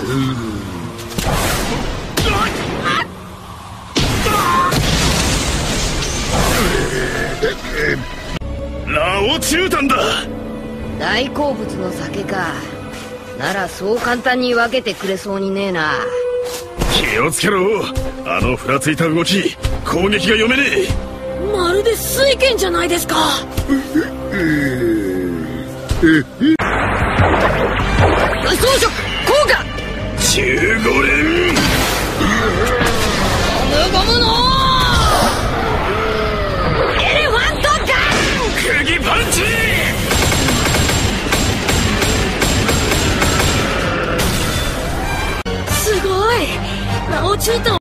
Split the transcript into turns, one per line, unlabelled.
ラオチュウタンだ。
大好物の酒か。ならそう簡単に分けてくれそうにねえな。
気をつけろ。あのふらついた動き、攻撃が読めねえ。
まるで水拳じゃないですか。装飾効果。
15連